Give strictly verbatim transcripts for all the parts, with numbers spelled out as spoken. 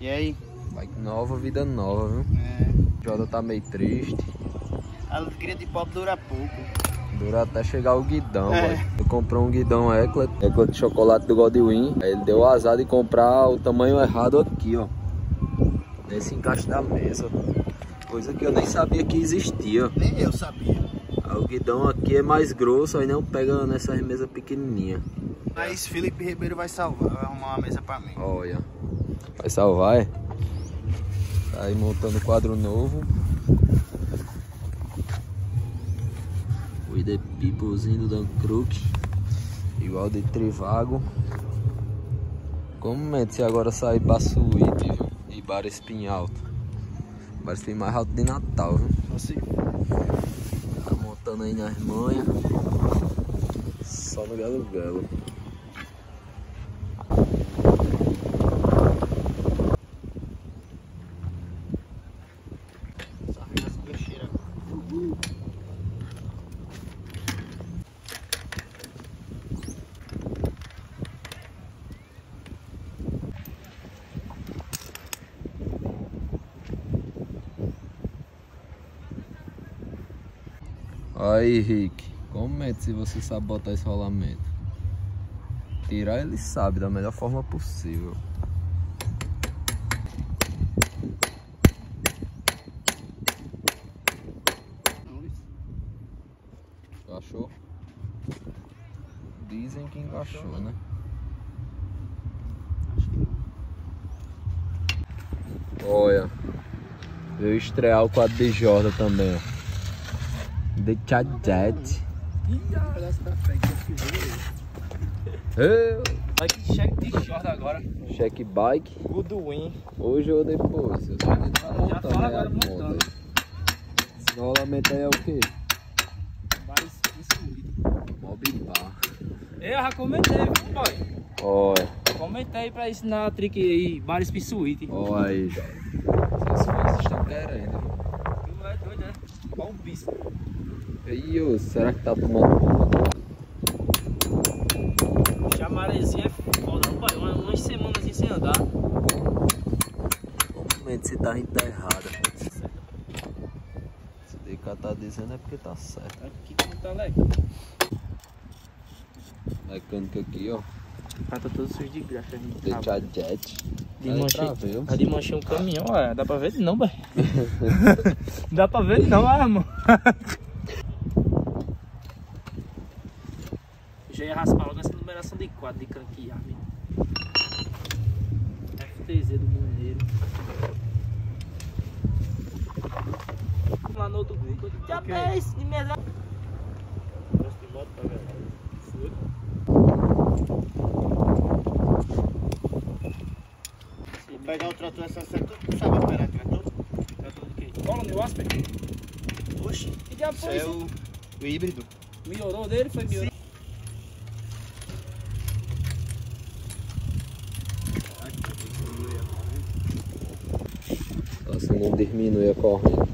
E aí? Bike nova, vida nova, viu? É. Jordan tá meio triste. A alegria de pobre dura pouco. Dura até chegar o guidão, É. boy. Eu comprei um guidão Eclat, Eclat de chocolate do Godwin. Aí ele deu o azar de comprar o tamanho errado aqui, ó. Nesse encaixe da mesa. Coisa que eu nem sabia que existia. Nem eu sabia. Aí o guidão aqui é mais grosso, aí não pega nessas mesas pequenininhas. Mas Felipe Ribeiro vai salvar, vai arrumar uma mesa pra mim. Olha. Vai salvar, é? Tá aí montando quadro novo. O The Peoplezinho do Dan Crook. Igual de Trivago. Como se agora sair pra Suíte, viu? E Bar Espinho Alto. Bar Espinho mais alto de Natal, viu? Assim. Tá montando aí nas manhas. Só no galo galo. Aí, Rick, comente se você sabe botar esse rolamento. Tirar ele sabe da melhor forma possível. Encaixou? Dizem que encaixou, né? Acho que não. Olha, veio estrear o quadro de Jordan também, ó. The Chadet. Bike check de Jordan agora. Check bike. Goodwin. Hoje ou depois? Eu sei que tá montando, Já fala né, agora a moda. montando. Esse rolamento aí é o quê? Mas isso. Mob bar. Eu já comentei, viu, boy? Olha, Comentei pra ensinar a trick aí, Bares Pisuíte. olha aí. Vocês fãs estão querendo, viu? Tu é doido, né? Qual o bicho? E ô, será que tá tomando conta? Chamarezinha é foda, não, pai. Uma- Umas semanas assim sem andar. Comente se tá enterrada. Se o D K tá dizendo é porque tá certo. Aqui que não tá legal. Mecânica aqui, ó. Falta todos os de graxa. The Chadet. De Aí manchei, travei, a de manchei um caminhão, ó. Dá pra ver ele não, boy. Dá pra ver ele não, ah, mano. Já ia raspar logo essa numeração de quadro de cranquear, menino. F T Z do Mineiro. Lá no outro grupo. Já fez de merda. Gosto de moto pra ver. Vou pegar o trator essa certa. Tu sabe operar trator? Trator de quê? Cola no Asper? Oxi. Que diabo Isso foi é isso? o, o híbrido. Melhorou dele? Foi melhorou? Assim não diminui a corrente.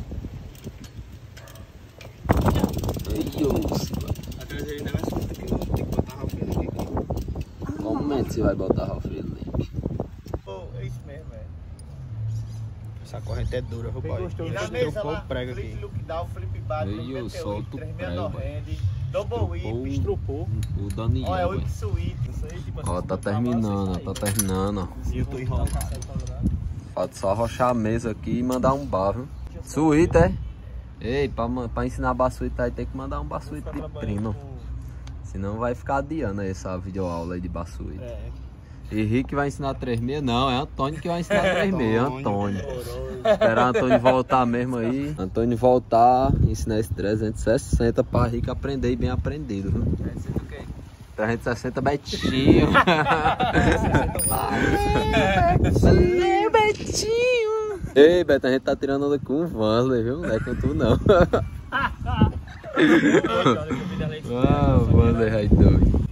Ai, osso. Atrás dele ainda vai soltar que eu vou ter que botar a Ralph aqui. Comente se vai botar Ralph Link. Pô, é isso mesmo, velho. Essa corrente é dura, viu, boy? gostou E do na estilo? mesa lá, prego flip aqui. look down, flip bar, Aí eu solto o três prego, meia boy. hand, double whip, Estrupou. O Daniel, ó, é boy. whip suíte. Isso aí, tipo assim, Ó, tá terminando, ó, tá terminando, ó. E eu tô enrolando. Falta só arrochar a mesa aqui e mandar um bar, viu? Suíte, é? Ei, pra, ma- pra ensinar a suíte aí tem que mandar um suíte de prima. Senão vai ficar adiando aí essa videoaula aí de suíte. É. E Rick vai ensinar três meia? Não, é Antônio que vai ensinar três meia, Antônio. Esperar Antônio voltar mesmo aí. Antônio voltar e ensinar esse trezentos e sessenta pra Rick aprender e bem aprendido, viu? trezentos e sessenta Betinho. Valeu, Betinho. Ei, Beto, a gente tá tirando onda com o Vanley, viu? Não é com tu, não. Ah, o Vanley é doido.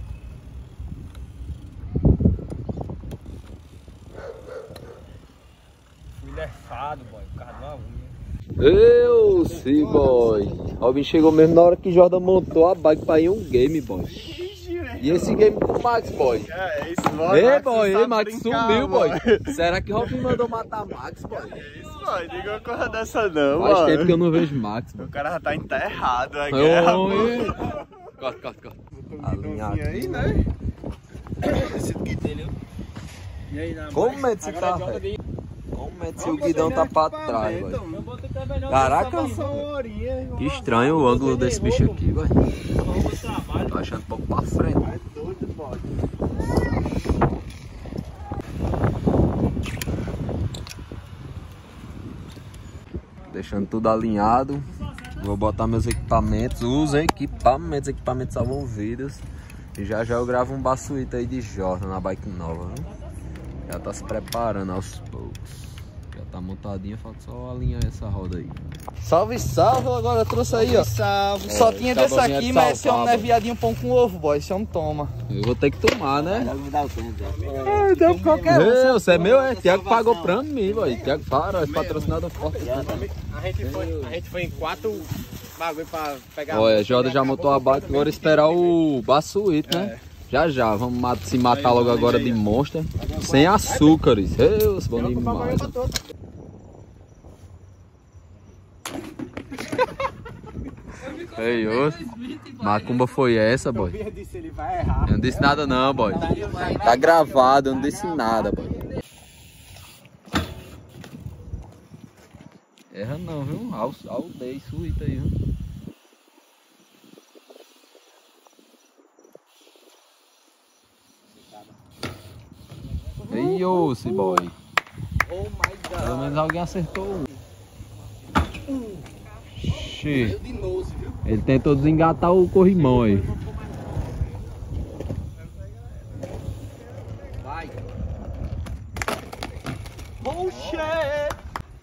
Fui lefado, boy, por causa de uma unha. Eu, sim, boy. Ó, o bicho chegou mesmo na hora que Jordan montou a bike pra ir um game, boy. Ixi, velho. E esse game com o Max, boy? É, isso, boy. Ei, Max boy, não ei, sabe Max brincar, sumiu, boy. boy. Será que Robin mandou matar Max, boy? Isso, boy. Diga uma coisa dessa não, Faz mano. tempo que eu não vejo Max, boy. O cara já tá enterrado, a guerra, Oi. boy. Corta, corta, corta. Alinhado aí, né? Esse aqui dele, E aí, na Como é que você tá, velho? Como é que o guidão tá pra trás, boy? Caraca, que estranho o ângulo desse bicho aqui, boy. Tô achando um pouco pra frente. É doido, boy. Deixando tudo alinhado. Vou botar meus equipamentos, os equipamentos, equipamentos salvam vidas. E já já eu gravo um baçuíta aí de Jordan na bike nova, viu? Já tá se preparando aos poucos. Já tá montadinha, falta só alinhar essa roda aí. Salve, salve! Agora trouxe aí, ó. Salve. É, Só tinha desse acabou aqui, de mas esse homem não é salvar, viadinho pão com ovo, boy. Esse homem toma. Eu vou ter que tomar, né? É, deu qualquer um. Ei, você é meu, é? Tiago pagou pra mim, boy. Tiago, para, esse patrocinador forte. A gente foi, a gente foi em quatro bagulho pra pegar. Olha, Jordan já montou a bike, agora esperar o baçuíto, né? Já já, vamos mat se matar logo agora de monstro. Sem açúcares. Deus, bom demais. Ei, ô. Macumba foi essa, boy? Eu disse, ele vai errar. Eu não disse nada não, boy. Tá gravado, eu não disse nada, boy. Erra não, viu? Aldeia suíta aí, viu? Ei, ô, esse boy. Oh my God. Pelo menos alguém acertou um. Xê. Ele tentou desengatar o corrimão aí. Vai. Bullshit!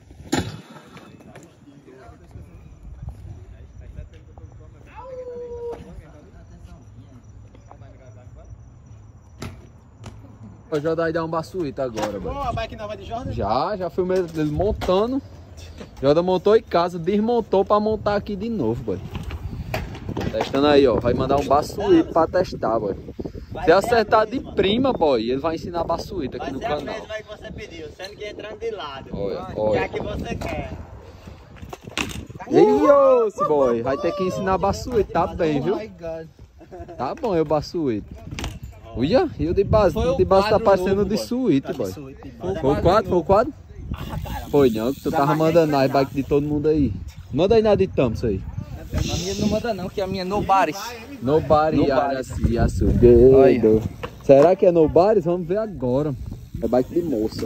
O Jordan vai dar um baçuíta agora, boy. Bom, a bike nova de Jordan? Já, já filmei ele montando. Jordan montou em casa, desmontou pra montar aqui de novo, boy. Testando aí, ó. Vai mandar um baçuíta pra testar, boy. Se acertar de prima, boy, ele vai ensinar baçuíta aqui no canal. Vai ser a mesma que você pediu, sendo que entrando de lado. Olha, Que é olha. a que você quer. Ei, ô, esse boy. Vai ter que ensinar baçuíta, tá bem, viu? Oh my God. Tá bom, eu baçuíta. Olha, e o de base, Foi o de o base tá quadro parecendo novo, de boy. suíte, boy. Foi Foi o quadro? Foi o quadro? Foi não, que tu tava mandando as bike de todo mundo aí. Manda aí na de tampa isso aí. A minha não manda não, que a minha é no bares. Nobody, Nobody's. açugueiro. Será que é Nobody? Vamos ver agora. É bike de moça.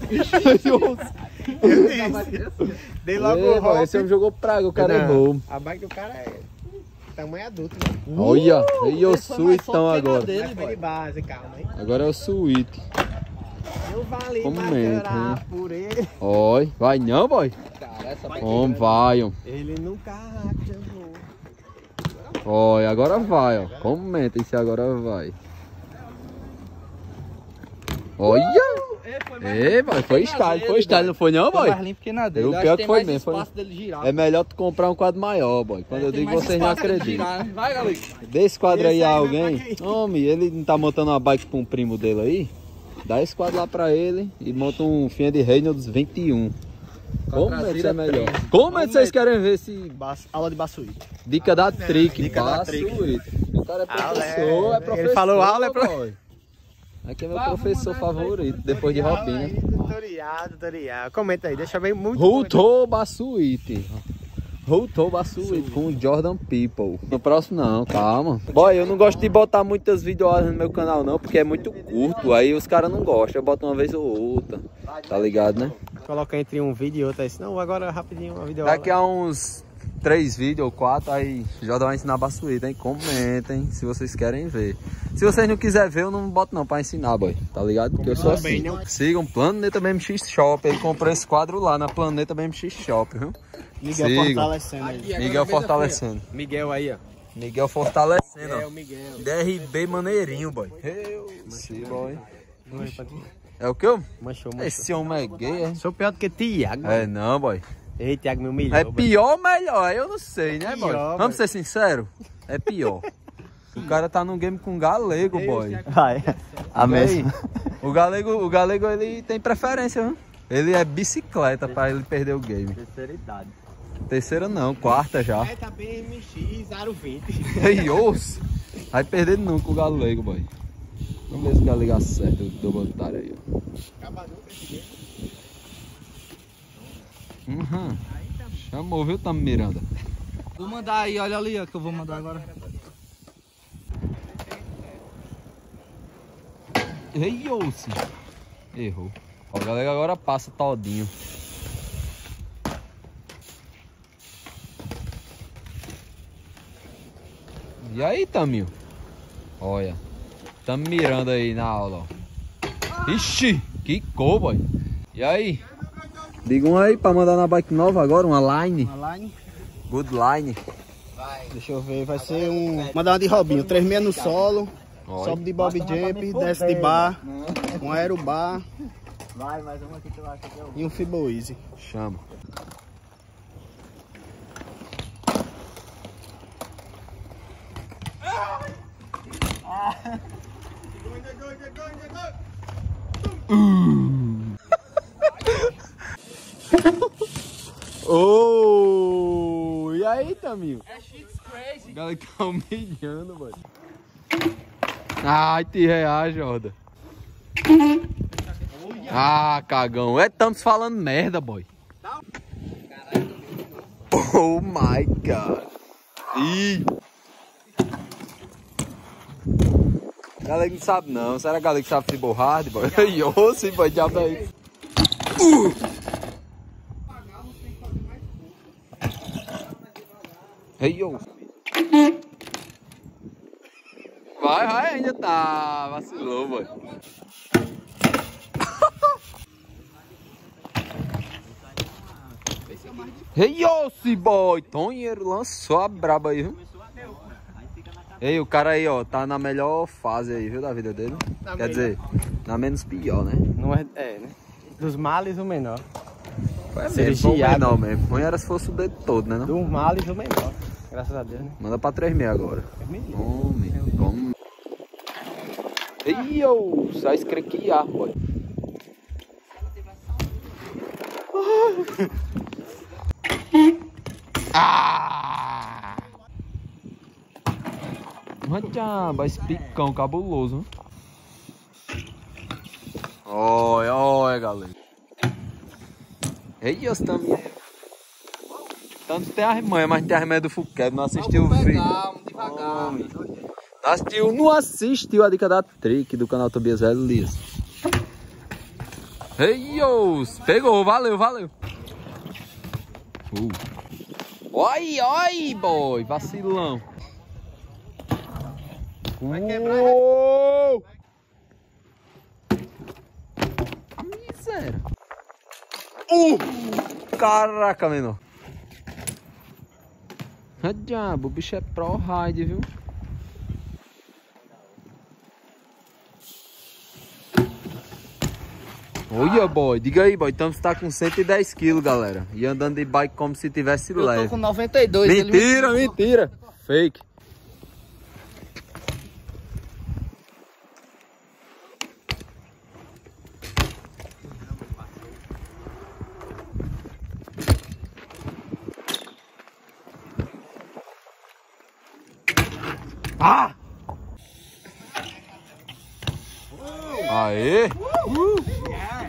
Dei logo Ei, o boy, hop. esse homem jogou praga, o cara Não, errou. a bike do cara é tamanho adulto, né? Olha, aí o esse foi mais suitão forte que a agora. dele. Mas foi de base, calma aí. Agora é o suíte. Não vale Comenta, matar por ele. Oi, vai não, boy? Cara, essa bike Homem, vai, ó. Ele nunca chamou. Olha, agora vai, ó. Comenta se agora vai. Olha! Ei, boy, foi style, foi style, não foi não, Foi boy? mais limpo que na dele. Eu Eu pior acho que tem foi mais mesmo, foi- espaço dele girar. É melhor tu comprar um quadro maior, boy. Quando eu Tem digo, mais vocês não espaço dele acreditam. girar, né? Vai, galera. Dê esse quadro aí Esse a aí vai alguém. pra quem? Homem, ele não tá montando uma bike pra um primo dele aí? Dá esse quadro lá pra ele e monta um Fiat Reynolds vinte e um. Como é que é melhor? Como é que vocês querem ver esse Bas- Aula de baçuíte. dica da trick? Dica da Baço, trick. Ito. O cara é Aula é- professor, é ele professor. falou aula, é pro- boy. Aqui é meu professor favorito, depois de Robinho. Tutorial, tutorial. Comenta aí, deixa bem muito. Rutou Baçuíte. Rutou Baçuíte com o Jordan People. No próximo não, calma. Boy, eu não gosto de botar muitas videoaulas no meu canal não, porque é muito curto. Aí os caras não gostam, eu boto uma vez ou outra. Tá ligado, né? Coloca entre um vídeo e outro aí. Não, agora rapidinho uma vídeo. Daqui a uns três vídeos ou quatro, aí Jordan vai ensinar Baçuíte, hein? Comentem se vocês querem ver. Se vocês não quiserem ver, eu não boto não pra ensinar, boy. Tá ligado? Porque eu sou assim. Sigam Planeta B M X Shop. Ele comprou esse quadro lá na Planeta B M X Shop, viu? Miguel Sigam. fortalecendo aí. Miguel fortalecendo. Miguel aí, ó. Miguel fortalecendo, É ó. o Miguel. D R B maneirinho, boy. Sim, boy. É o que eu? Manchou, manchou. Esse homem é gay, é? Sou pior do que Tiago. É não, boy. Ei, Tiago me humilhou. É pior ou melhor? Eu não sei, né, boy? Pior, Vamos boy. ser sinceros? É pior. O cara tá num game com galego, boy. Vai. A mesma. O galego, o galego, ele tem preferência, viu? Ele é bicicleta pra ele perder o game. Terceira idade. Terceira não, quarta já. É, tá B M X zero vinte. Ei, osso! Vai perder nunca o galego, boy. Vamos ver se o galego acerta o double otário aí, ó. Acaba nunca esse game. Uhum. Chamou, viu, Tamo Miranda? Vou mandar aí, olha ali, ó, que eu vou mandar agora. Ei, osso! Errou. Ó, o galego agora passa todinho. E aí, Taminho? Olha. Tamo mirando aí na aula, ó. Ixi, que cor, boy. E aí? Diga um aí pra mandar na bike nova agora, uma line. Uma line. Good line. Vai. Deixa eu ver, vai ser um... Mandar uma de Robinho, três meia no solo. Olha. Sobe de bob jump, desce de bar. Um aero bar. Vai, mais uma que tu acha que eu... E um Fibo Easy. Chama. Uh. Oh, e aí, Taminho? É shit's crazy. O galera tá humilhando, mano. Ai, te reage, Jordan. Ah, cagão. É, estamos falando merda, boy. Oh my god. Ih. Galera não sabe não. Será que a galera que sabe futebol hard, boy? Yo, sim, boy, diabo aí. Uh. Hey, yo. Vai, vai, ainda tá. Vacilou, boy. Hey, yo, si boy. Tonheiro lançou a braba aí, viu? Ei, o cara aí, ó, tá na melhor fase aí, viu, da vida dele. Tá Quer melhor. dizer, na menos pior, né? Não é, é, né? Dos males o menor. É Seja mesmo, giado. não mesmo. Ruim era se fosse o dedo todo, né? Não? Dos males o menor. Graças a Deus, né? Manda pra três meia agora. Vermelhinho. Homem, vamos. Ei, eu, sai escrequiar, boy. Ah! Mas esse picão cabuloso, hein? Olha, olha, galera. Ei, os também. Tanto tem as manhas, mas tem as manhas do Fuquete. Não assistiu o vídeo. devagar. Homem. Não assistiu, não assistiu a dica da Trick do canal Tobias Velho Lias. Ei, os pegou, valeu, valeu. Uh. Oi, oi, boy, vacilão. Vai quebrar. Uou! A miséria. Uh! Caraca, menor. Ah, diabo, o bicho é pro ride, viu? Olha, boy, diga aí, boy, então você tá com cento e dez quilos, galera. E andando de bike como se tivesse Eu leve. tô com noventa e dois. Mentira, ele me... mentira. Fake. Ah! Aê! Uh!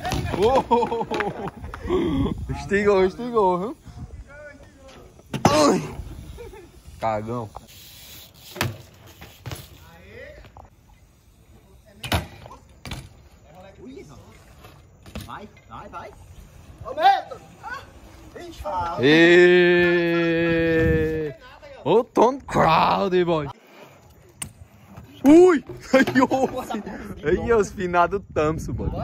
Oh! Estigou, estigou, viu? Ai! Cagão. Vai, vai, vai. E... O Tom Crowd, boy. Ui! Aí, os finados Thompson, boy.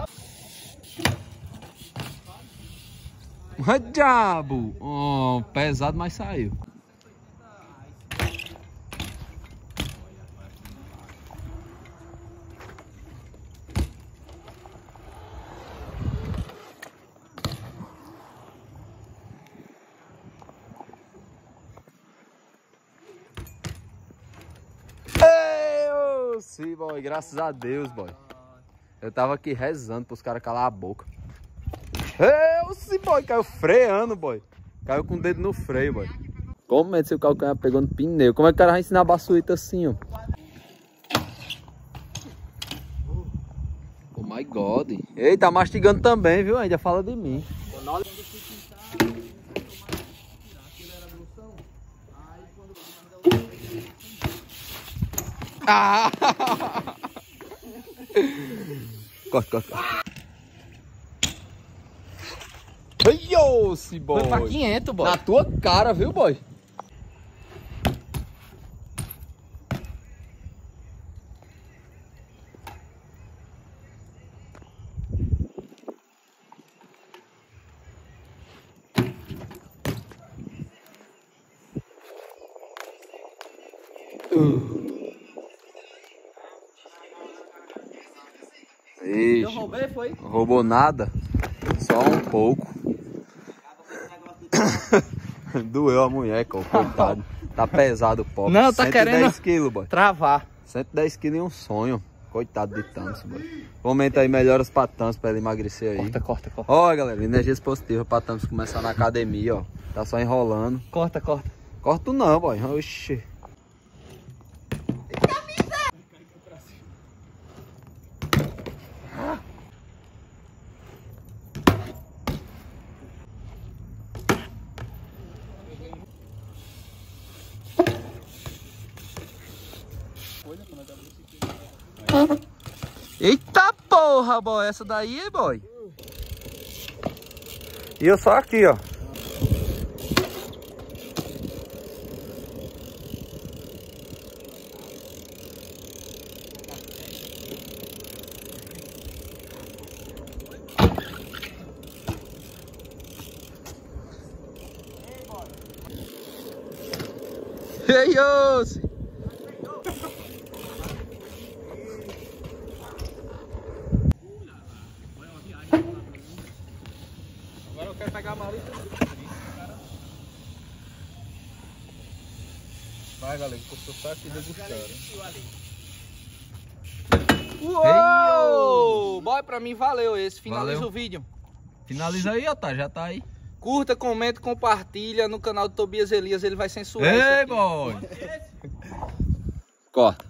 Mas diabo! Oh, pesado, mas saiu. Ei! Sim, boy, graças a Deus, boy. Eu tava aqui rezando pros caras calar a boca. Eu sim, boy, caiu freando, boy. Caiu com o dedo no freio, boy. Como é que seu calcanhar pegou no pneu? Como é que o cara vai ensinar a baçuíta assim, ó? Oh my God. Ei, tá mastigando também, viu? Ainda fala de mim. Ah! Corta, corta, corta. Ai, ô, se boy. Foi pra quinhentos, boy. Na tua cara, viu, boy? Uh. Ixi, Eu roubei, foi? não roubou nada, só um pouco. Doeu a mulher, coitado. Tá pesado o pó. Não, tá cento e dez querendo quilos, boy. travar. cento e dez quilos e um sonho. Coitado de Thanos, boy. Comenta aí melhoras pra Thanos pra ele emagrecer aí. Corta, corta, corta. Ó, galera, energias positivas pra Thanos começar na academia, ó. Tá só enrolando. Corta, corta. Corto não, boy. Oxi. Eita porra, boy. Essa daí, boy. E eu só aqui, ó. Ei, ô. Agora eu quero pegar a maleta. Vai, galera, que eu tô só aqui degustando. Uou! Boy, pra mim valeu esse. Finaliza Valeu. o vídeo. Finaliza aí, ó, tá? Já tá aí. Curta, comenta, compartilha no canal do Tobias Elias. Ele vai censurar isso Ei, aqui. boy! Corta.